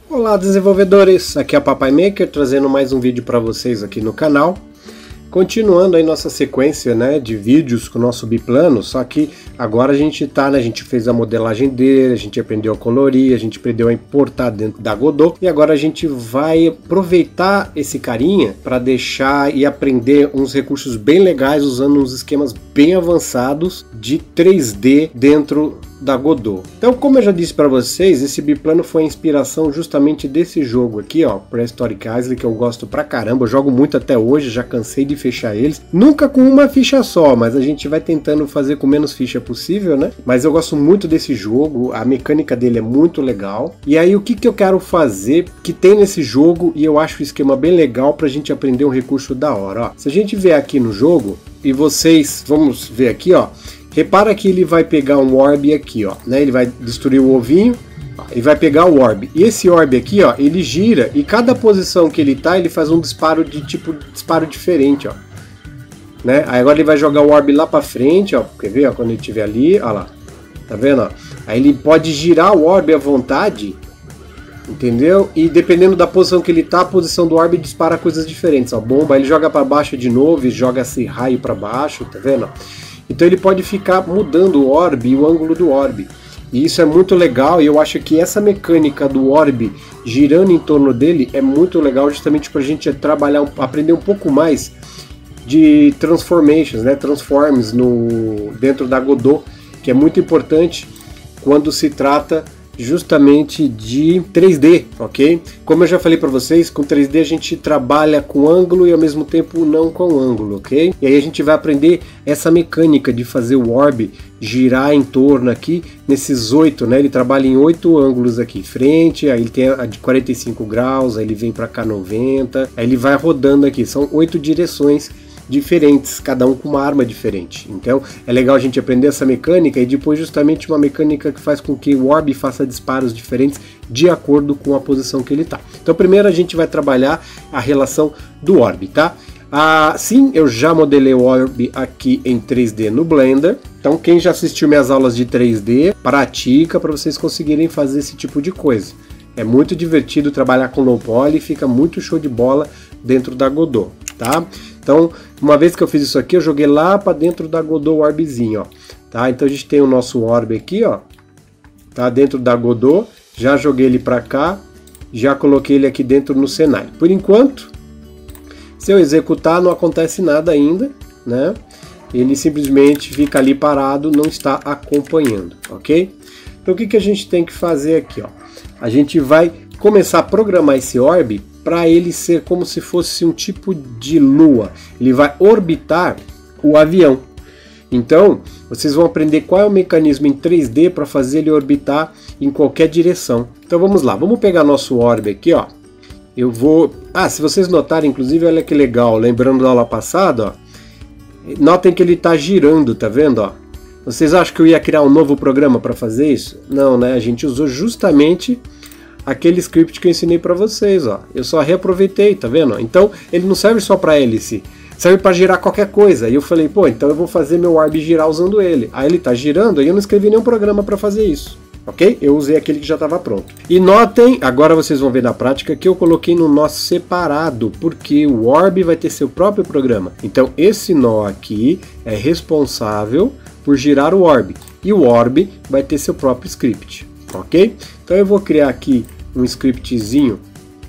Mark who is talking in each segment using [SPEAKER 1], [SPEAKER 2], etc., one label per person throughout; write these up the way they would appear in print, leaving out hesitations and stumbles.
[SPEAKER 1] Olá desenvolvedores, aqui é o Papai Maker trazendo mais um vídeo para vocês aqui no canal. Continuando aí nossa sequência, né, de vídeos com o nosso biplano, só que agora a gente fez a modelagem dele, a gente aprendeu a colorir, a gente aprendeu a importar dentro da Godot e agora a gente vai aproveitar esse carinha para deixar e aprender uns recursos bem legais usando uns esquemas bem avançados de 3D dentro da Godot. Então, como eu já disse para vocês, esse biplano foi a inspiração justamente desse jogo aqui, ó, Prehistoric Isle, que eu gosto pra caramba, eu jogo muito até hoje, já cansei de fechar eles, nunca com uma ficha só, mas a gente vai tentando fazer com menos ficha possível, né? Mas eu gosto muito desse jogo, a mecânica dele é muito legal. E aí o que eu quero fazer que tem nesse jogo, e eu acho o esquema bem legal pra gente aprender um recurso da hora, ó. Se a gente vier aqui no jogo, e vocês, vamos ver aqui, ó, repara que ele vai pegar um orb aqui, ó, né? Ele vai destruir o ovinho e vai pegar o orb. E esse orb aqui, ó, ele gira e cada posição que ele tá, ele faz um disparo de tipo disparo diferente, ó, né? Aí agora ele vai jogar o orb lá para frente, ó. Quer ver, ó, quando ele estiver ali, ó lá, tá vendo, ó? Aí ele pode girar o orb à vontade, entendeu? E dependendo da posição que ele tá, a posição do orb dispara coisas diferentes, ó. Bomba, ele joga para baixo de novo e joga esse raio para baixo, tá vendo? Então ele pode ficar mudando o orb e o ângulo do orb. E isso é muito legal e eu acho que essa mecânica do orb girando em torno dele é muito legal justamente para a gente trabalhar, aprender um pouco mais de transformations, né? Transforms dentro da Godot, que é muito importante quando se trata justamente de 3D, ok? Como eu já falei para vocês, com 3D a gente trabalha com ângulo e ao mesmo tempo não com ângulo, ok? E aí a gente vai aprender essa mecânica de fazer o orb girar em torno aqui, nesses 8, né? Ele trabalha em 8 ângulos aqui, frente, aí ele tem a de 45 graus, aí ele vem para cá 90, aí ele vai rodando aqui, são 8 direções diferentes, cada um com uma arma diferente. Então é legal a gente aprender essa mecânica e depois justamente uma mecânica que faz com que o orb faça disparos diferentes de acordo com a posição que ele está. Então primeiro a gente vai trabalhar a relação do orb, tá? Sim, eu já modelei o orb aqui em 3D no Blender. Então quem já assistiu minhas aulas de 3D, pratica para vocês conseguirem fazer esse tipo de coisa. É muito divertido trabalhar com low poly, fica muito show de bola dentro da Godot, tá? Então, uma vez que eu fiz isso aqui, eu joguei lá para dentro da Godot orbzinho, ó, tá? Então a gente tem o nosso orb aqui, ó, tá dentro da Godot, já joguei ele para cá, já coloquei ele aqui dentro no cenário. Por enquanto, se eu executar, não acontece nada ainda, né? Ele simplesmente fica ali parado, não está acompanhando, ok? Então o que a gente tem que fazer aqui, ó? A gente vai começar a programar esse orb para ele ser como se fosse um tipo de lua. Ele vai orbitar o avião. Então, vocês vão aprender qual é o mecanismo em 3D para fazer ele orbitar em qualquer direção. Então vamos lá, vamos pegar nosso orb aqui, ó. Eu vou... se vocês notarem, inclusive, olha que legal, lembrando da aula passada, ó. Notem que ele está girando, tá vendo, ó? Vocês acham que eu ia criar um novo programa para fazer isso? Não, né? A gente usou justamente aquele script que eu ensinei para vocês, ó. Eu só reaproveitei, tá vendo? Então, ele não serve só para hélice, serve para girar qualquer coisa. E eu falei, pô, então eu vou fazer meu orb girar usando ele. Aí ele tá girando, aí eu não escrevi nenhum programa para fazer isso, ok? Eu usei aquele que já estava pronto. E notem, agora vocês vão ver na prática que eu coloquei no nó separado, porque o orb vai ter seu próprio programa. Então, esse nó aqui é responsável por girar o orb. E o orb vai ter seu próprio script, ok? Então eu vou criar aqui um scriptzinho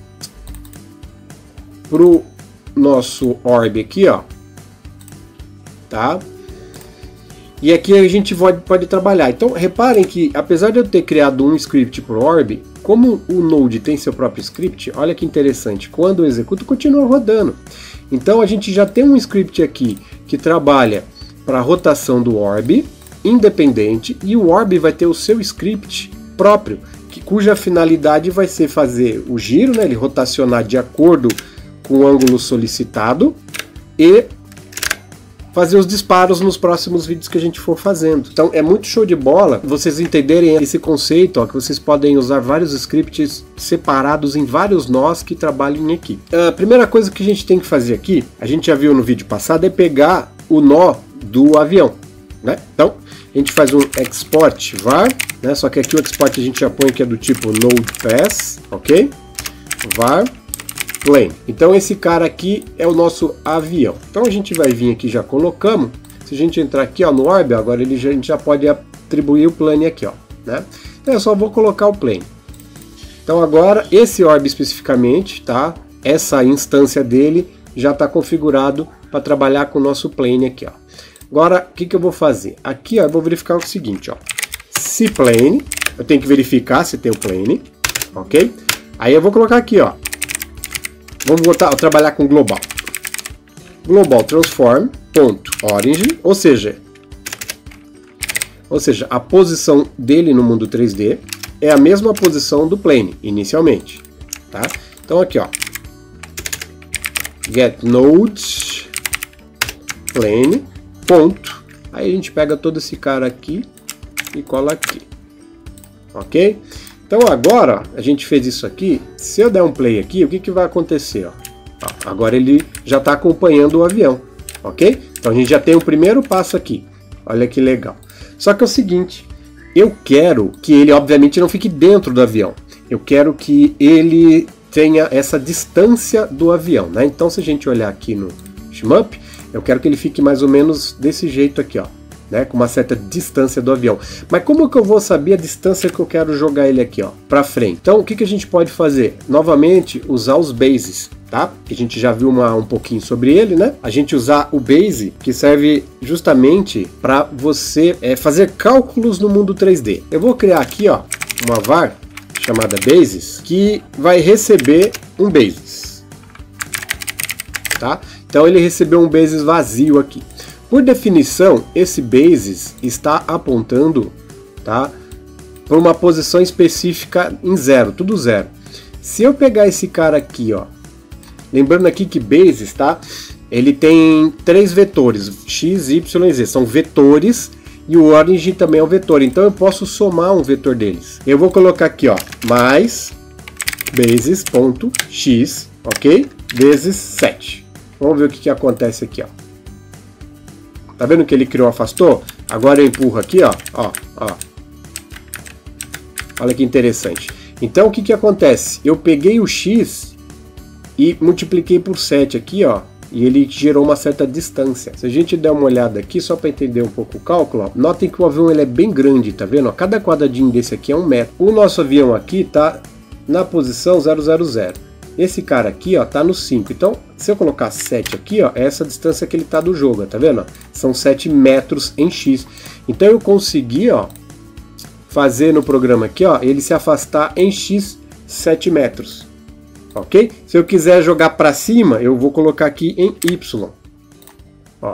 [SPEAKER 1] pro nosso orb aqui, ó, tá? E aqui a gente pode trabalhar. Então reparem que apesar de eu ter criado um script pro orb, como o Node tem seu próprio script, olha que interessante, quando eu executo continua rodando. Então a gente já tem um script aqui que trabalha para a rotação do orb, independente, e o orb vai ter o seu script próprio, cuja finalidade vai ser fazer o giro, né, ele rotacionar de acordo com o ângulo solicitado e fazer os disparos nos próximos vídeos que a gente for fazendo. Então é muito show de bola vocês entenderem esse conceito, ó, que vocês podem usar vários scripts separados em vários nós que trabalhem aqui. A primeira coisa que a gente tem que fazer aqui, a gente já viu no vídeo passado, é pegar o nó do avião, né? Então a gente faz um export var né? Só que aqui o export a gente já põe que é do tipo node_pass, ok? Var plane. Então esse cara aqui é o nosso avião. Então a gente vai vir aqui, já colocamos. Se a gente entrar aqui, ó, no orb, agora a gente já pode atribuir o plane aqui, ó, né? Então eu só vou colocar o plane. Então agora esse orb especificamente, tá? Essa instância dele já está configurado para trabalhar com o nosso plane aqui, ó. Agora o que eu vou fazer? Aqui, ó, eu vou verificar o seguinte, ó. Se plane, eu tenho que verificar se tem o plane, ok? Aí eu vou colocar aqui, ó. Vamos voltar a trabalhar com global. Global transform ponto origin, ou seja, a posição dele no mundo 3D é a mesma posição do plane inicialmente, tá? Então aqui, ó, get node plane ponto. Aí a gente pega todo esse cara aqui e cola aqui, ok? Então agora a gente fez isso aqui. Se eu der um play aqui, o que vai acontecer? Ó? Agora ele já está acompanhando o avião, ok? Então a gente já tem o primeiro passo aqui. Olha que legal. Só que é o seguinte, eu quero que ele obviamente não fique dentro do avião. Eu quero que ele tenha essa distância do avião, né? Então se a gente olhar aqui no shmup, eu quero que ele fique mais ou menos desse jeito aqui, ó, né, com uma certa distância do avião. Mas como que eu vou saber a distância que eu quero jogar ele aqui, ó, para frente? Então o que a gente pode fazer? Novamente usar os bases, tá? A gente já viu um pouquinho sobre ele, né? A gente usar o base, que serve justamente para você fazer cálculos no mundo 3D. Eu vou criar aqui, ó, uma var chamada bases, que vai receber um bases, tá? Então ele recebeu um bases vazio aqui. Por definição, esse bases está apontando, tá, para uma posição específica em 0, tudo 0. Se eu pegar esse cara aqui, ó, lembrando aqui que bases, tá, ele tem 3 vetores, x, y e z, são vetores, e o origin também é um vetor, então eu posso somar um vetor deles. Eu vou colocar aqui, ó, mais bases.x, ok, vezes 7. Vamos ver o que acontece aqui, ó. Tá vendo que ele criou, afastou? Agora eu empurro aqui, ó, ó. Olha que interessante. Então o que acontece? Eu peguei o x e multipliquei por 7 aqui, ó, e ele gerou uma certa distância. Se a gente der uma olhada aqui, só para entender um pouco o cálculo, ó, notem que o avião ele é bem grande, tá vendo? Cada quadradinho desse aqui é 1 metro. O nosso avião aqui tá na posição 000. Esse cara aqui, ó, tá no 5. Então, se eu colocar 7 aqui, ó, é essa distância que ele tá do jogo, tá vendo? São 7 metros em x. Então eu consegui, ó, fazer no programa aqui, ó, ele se afastar em x 7 metros. Ok? Se eu quiser jogar para cima, eu vou colocar aqui em y. Ó.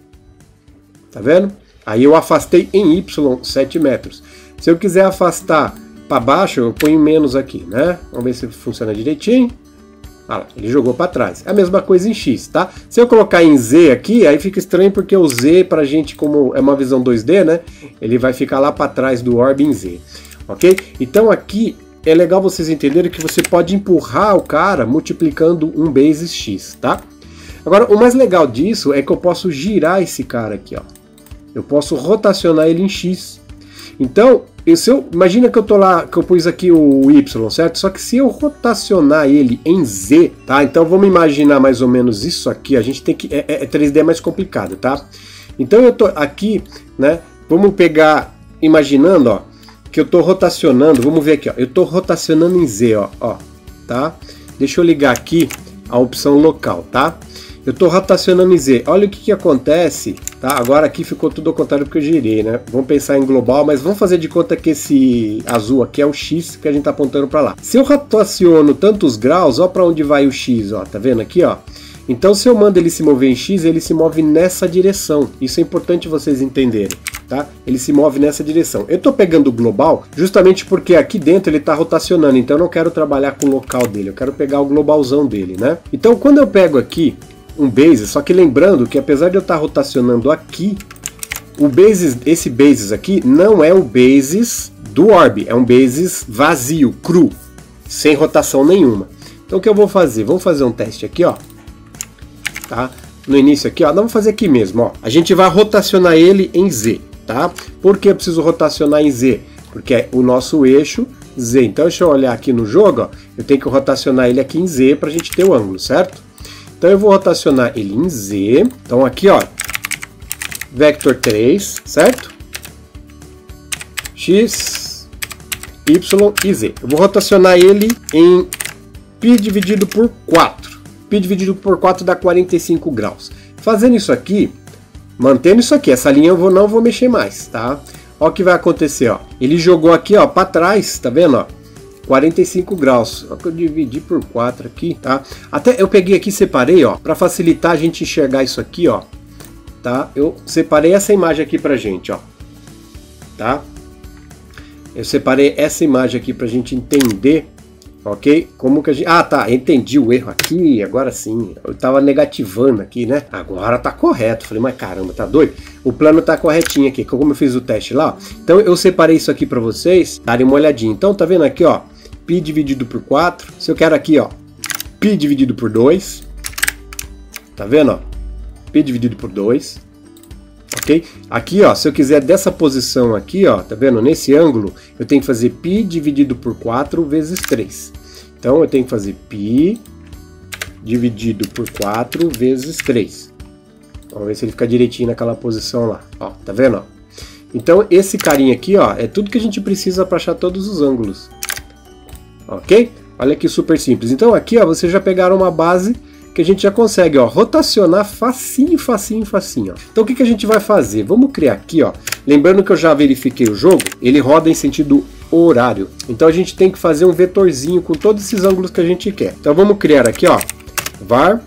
[SPEAKER 1] Tá vendo? Aí eu afastei em y 7 metros. Se eu quiser afastar para baixo, eu ponho menos aqui, né? Vamos ver se funciona direitinho. Ah lá, ele jogou para trás. É a mesma coisa em x, tá? Se eu colocar em z aqui, aí fica estranho porque o z pra gente, como é uma visão 2D, né? Ele vai ficar lá para trás do orb em z, ok? Então aqui é legal vocês entenderem que você pode empurrar o cara multiplicando um bases x, tá? Agora, o mais legal disso é que eu posso girar esse cara aqui, ó. Eu posso rotacionar ele em x. Então, imagina que eu tô lá, que eu pus aqui o y, certo? Só que se eu rotacionar ele em z, tá? Então vamos imaginar mais ou menos isso aqui. A gente tem que 3D é mais complicado, tá? Então eu tô aqui, né? Vamos pegar, imaginando, ó, que eu tô rotacionando. Vamos ver aqui, ó. Eu tô rotacionando em z, ó, tá? Deixa eu ligar aqui a opção local, tá? Eu estou rotacionando em Z. Olha o que acontece, tá? Agora aqui ficou tudo ao contrário porque eu girei, né? Vamos pensar em global, mas vamos fazer de conta que esse azul aqui é o X que a gente está apontando para lá. Se eu rotaciono tantos graus, ó para onde vai o X, ó, tá vendo aqui, ó? Então se eu mando ele se mover em X, ele se move nessa direção. Isso é importante vocês entenderem, tá? Ele se move nessa direção. Eu estou pegando o global justamente porque aqui dentro ele está rotacionando, então eu não quero trabalhar com o local dele, eu quero pegar o globalzão dele, né? Então quando eu pego aqui um basis, só que lembrando que apesar de eu estar rotacionando aqui, o basis, esse basis aqui não é o basis do orb, é um basis vazio, cru, sem rotação nenhuma. Então o que eu vou fazer? Vamos fazer um teste aqui, ó, tá? No início aqui, ó, vamos fazer aqui mesmo, ó. A gente vai rotacionar ele em Z, tá? Por que eu preciso rotacionar em Z? porque é o nosso eixo Z. Então, deixa eu olhar aqui no jogo, ó, eu tenho que rotacionar ele aqui em Z para a gente ter o ângulo, certo? Então, eu vou rotacionar ele em Z. Então, aqui, ó, vector 3, certo? X, Y e Z. Eu vou rotacionar ele em π dividido por 4. Π dividido por 4 dá 45 graus. Fazendo isso aqui, mantendo isso aqui, essa linha eu não vou mexer mais, tá? Olha o que vai acontecer, ó. Ele jogou aqui, ó, para trás, tá vendo, ó? 45 graus. Olha que eu dividi por 4 aqui, tá? Até eu peguei aqui e separei, ó, para facilitar a gente enxergar isso aqui, ó. Tá? Eu separei essa imagem aqui pra gente, ó. Tá? Eu separei essa imagem aqui pra gente entender, ok? Como que a gente... Ah, tá, entendi o erro aqui, agora sim. Eu tava negativando aqui, né? Agora tá correto. Falei, mas caramba, tá doido? O plano tá corretinho aqui, como eu fiz o teste lá, ó. Então eu separei isso aqui pra vocês darem uma olhadinha. Então tá vendo aqui, ó, π dividido por 4. Se eu quero aqui, ó, π dividido por 2. Tá vendo, ó? π dividido por 2. Ok? Aqui, ó, se eu quiser dessa posição aqui, ó, tá vendo? Nesse ângulo, eu tenho que fazer π dividido por 4 vezes 3. Então, eu tenho que fazer π dividido por 4 vezes 3. Vamos ver se ele fica direitinho naquela posição lá. Ó, tá vendo? Ó? Então, esse carinha aqui, ó, é tudo que a gente precisa para achar todos os ângulos. Ok? Olha que super simples. Então, aqui, ó, vocês já pegaram uma base que a gente já consegue, ó, rotacionar facinho, facinho, facinho. Ó. Então o que a gente vai fazer? Vamos criar aqui, ó. Lembrando que eu já verifiquei o jogo, ele roda em sentido horário. Então a gente tem que fazer um vetorzinho com todos esses ângulos que a gente quer. Então vamos criar aqui, ó, var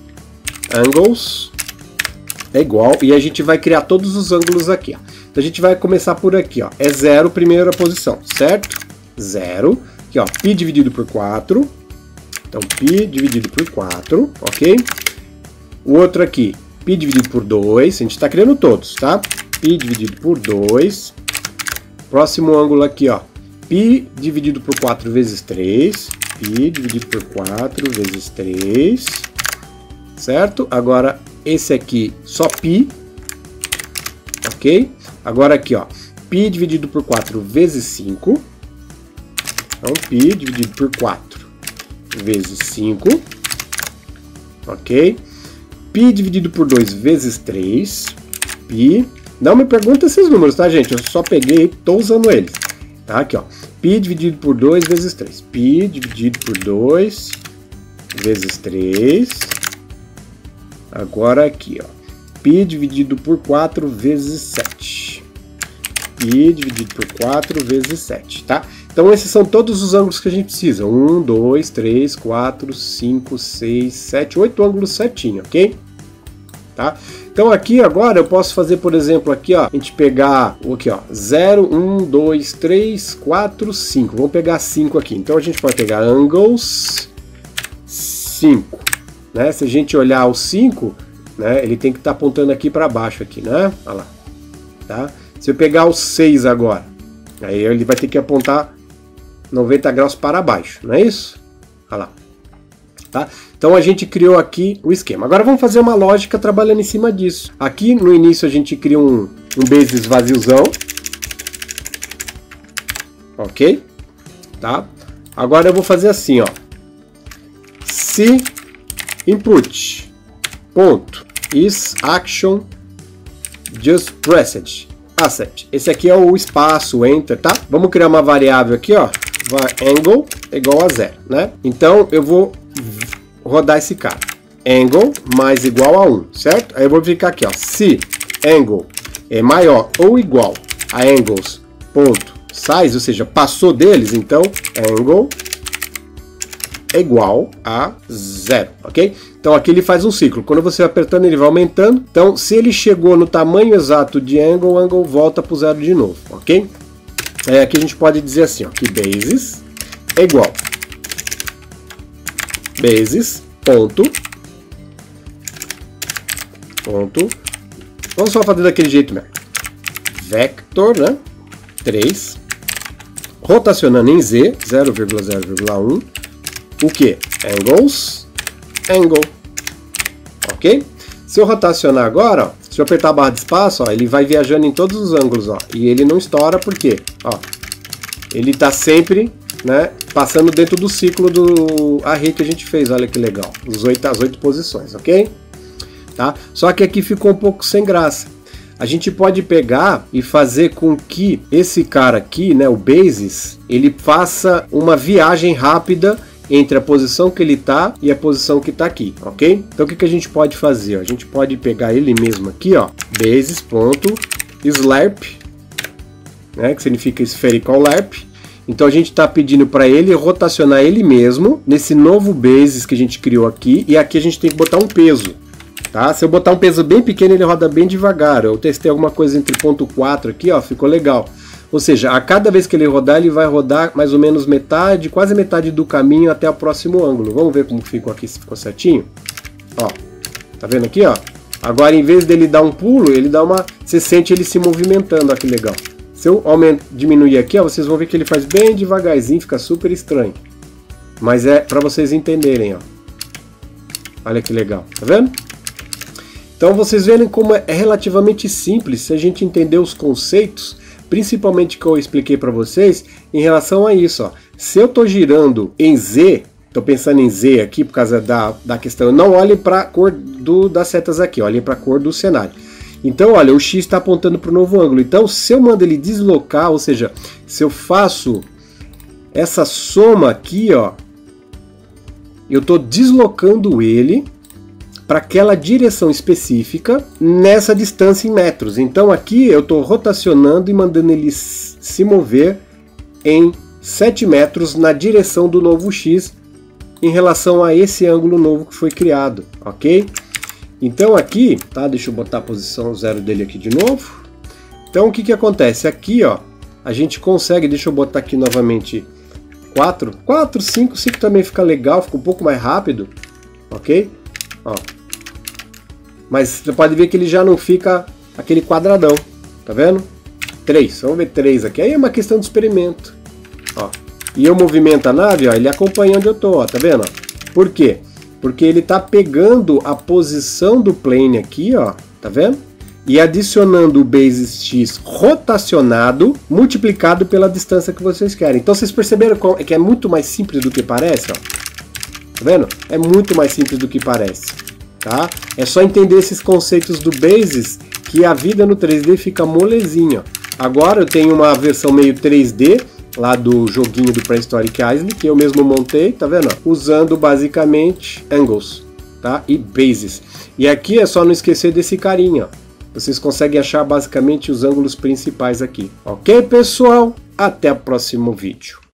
[SPEAKER 1] angles é igual, e a gente vai criar todos os ângulos aqui, ó. Então a gente vai começar por aqui, ó. É 0 primeira posição, certo? 0. Aqui, ó, π dividido por 4. Então, π dividido por 4, ok? O outro aqui, π dividido por 2, a gente está criando todos, tá? π dividido por 2. Próximo ângulo aqui, ó, π dividido por 4 vezes 3. π dividido por 4 vezes 3. Certo? Agora, esse aqui, só π. Ok? Agora aqui, ó, π dividido por 4 vezes 5. Então, π dividido por 4 vezes 5, ok? Π dividido por 2 vezes 3, π, não me pergunta esses números, tá, gente? Eu só peguei e estou usando eles, tá? Aqui, ó, π dividido por 2 vezes 3, π dividido por 2 vezes 3, agora aqui, ó, π dividido por 4 vezes 7, π dividido por 4 vezes 7, tá? Então esses são todos os ângulos que a gente precisa. 1, 2, 3, 4, 5, 6, 7, 8 ângulos certinho, ok? Tá? Então aqui agora eu posso fazer, por exemplo, aqui, ó, a gente pegar aqui, ó, 0, 1, 2, 3, 4, 5. Vamos pegar 5 aqui. Então a gente pode pegar angles 5. Né? Se a gente olhar o 5, né, ele tem que estar apontando aqui para baixo, aqui, né? Olha lá. Tá? Se eu pegar o 6 agora, aí ele vai ter que apontar 90 graus para baixo, não é isso? Olha lá. Tá? Então a gente criou aqui o esquema. Agora vamos fazer uma lógica trabalhando em cima disso. Aqui no início a gente cria um basis vaziozão. Ok? Tá? Agora eu vou fazer assim, ó. Se input ponto is action just pressed asset. Esse aqui é o espaço, enter, tá? Vamos criar uma variável aqui, ó. Var angle é igual a 0, né? Então eu vou rodar esse cara. Angle mais igual a 1, certo? Aí eu vou ficar aqui, ó. Se angle é maior ou igual a angles ponto size, ou seja, passou deles, então angle é igual a 0, ok? Então aqui ele faz um ciclo. Quando você vai apertando, ele vai aumentando. Então, se ele chegou no tamanho exato de angle, o angle volta para o 0 de novo, ok? Aqui a gente pode dizer assim, ó, que basis é igual basis ponto vamos só fazer daquele jeito mesmo, vector, né, 3, rotacionando em z, 0,0,1, o que? Angles, angle, ok? Se eu rotacionar agora, ó, se eu apertar a barra de espaço, ó, ele vai viajando em todos os ângulos, ó, e ele não estoura, por quê? Ó, ele está sempre, né, passando dentro do ciclo do array que a gente fez. Olha que legal, as 8 posições, ok? Tá? Só que aqui ficou um pouco sem graça. A gente pode pegar e fazer com que esse cara aqui, né, o basis, ele faça uma viagem rápida entre a posição que ele está e a posição que está aqui, ok? Então o que a gente pode fazer? A gente pode pegar ele mesmo aqui, ó, basis.slarp, né, que significa spherical larp. Então a gente está pedindo para ele rotacionar ele mesmo nesse novo basis que a gente criou aqui, e aqui a gente tem que botar um peso. Tá? Se eu botar um peso bem pequeno, ele roda bem devagar. Eu testei alguma coisa entre 0.4 aqui, ó, ficou legal. Ou seja, a cada vez que ele rodar, ele vai rodar mais ou menos metade, quase metade do caminho até o próximo ângulo. Vamos ver como ficou aqui, se ficou certinho. Ó, tá vendo aqui, ó? Agora, em vez dele dar um pulo, ele dá uma... Você sente ele se movimentando, ó, que legal. Se eu diminuir aqui, ó, vocês vão ver que ele faz bem devagarzinho, fica super estranho. Mas é para vocês entenderem, ó. Olha que legal, tá vendo? Então vocês verem como é relativamente simples se a gente entender os conceitos, principalmente que eu expliquei para vocês em relação a isso. Ó. Se eu estou girando em Z, estou pensando em Z aqui por causa da questão, não olhem para a cor das setas aqui, olhem para a cor do cenário. Então olha, o X está apontando para o novo ângulo, então se eu mando ele deslocar, ou seja, se eu faço essa soma aqui, ó, eu estou deslocando ele para aquela direção específica nessa distância em metros. Então aqui eu estou rotacionando e mandando ele se mover em 7 metros na direção do novo X em relação a esse ângulo novo que foi criado, ok? Então aqui, tá? Deixa eu botar a posição 0 dele aqui de novo. Então o que acontece? Aqui, ó, a gente consegue, deixa eu botar aqui novamente 4, 5 também fica legal, fica um pouco mais rápido, ok? Ó. Mas você pode ver que ele já não fica aquele quadradão, tá vendo? 3, vamos ver 3 aqui, aí é uma questão de experimento. Ó. E eu movimento a nave, ó, ele acompanha onde eu tô, ó, tá vendo? Por quê? Porque ele tá pegando a posição do plane aqui, ó, tá vendo? E adicionando o basis X rotacionado, multiplicado pela distância que vocês querem. Então vocês perceberam que é muito mais simples do que parece, ó? Tá vendo? É muito mais simples do que parece. Tá? É só entender esses conceitos do Basis que a vida no 3D fica molezinha. Agora eu tenho uma versão meio 3D lá do joguinho do Prehistoric Island que eu mesmo montei, tá vendo? Usando basicamente angles, tá? E bases. E aqui é só não esquecer desse carinha. Vocês conseguem achar basicamente os ângulos principais aqui. Ok, pessoal? Até o próximo vídeo.